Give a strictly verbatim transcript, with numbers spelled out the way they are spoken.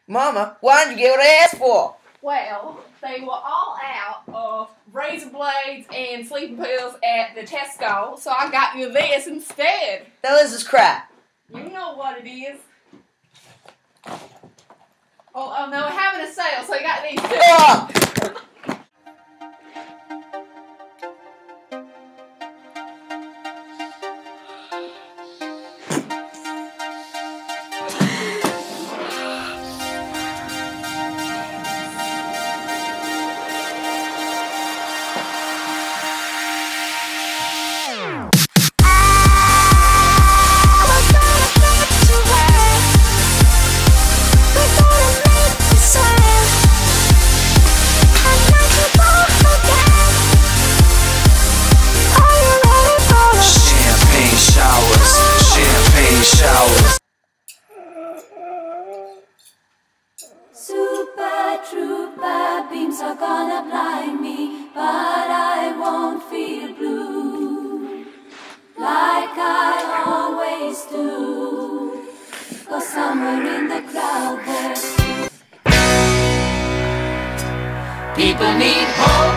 Mama, why didn't you get what I asked for? Well, they were all out of razor blades and sleeping pills at the Tesco, so I got you this instead. Now this is crap. You know what it is. Oh, oh no, we're having a sale, so I got these too. Ah! Super trooper beams are gonna blind me, but I won't feel blue like I always do. 'Cause somewhere in the crowd there's people need hope.